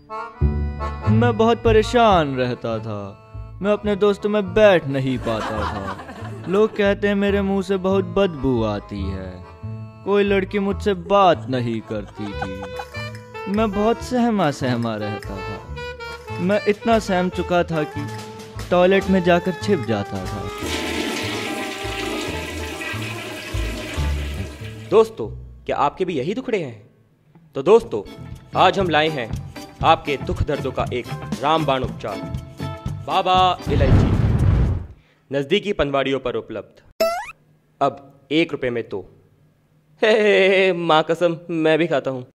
मैं बहुत परेशान रहता था। मैं अपने दोस्तों में बैठ नहीं पाता था। लोग कहते हैं मेरे मुंह से बहुत बदबू आती है। कोई लड़की मुझसे बात नहीं करती थी। मैं बहुत सहमा सहमा रहता था। मैं इतना सहम चुका था कि टॉयलेट में जाकर छिप जाता था। दोस्तों, क्या आपके भी यही दुखड़े हैं? तो दोस्तों, आज हम लाए हैं आपके दुख दर्दों का एक रामबाण उपचार, बाबा इलायची, नज़दीकी पनवाड़ियों पर उपलब्ध। अब 1 रुपए में 2। हे माँ कसम, मैं भी खाता हूँ।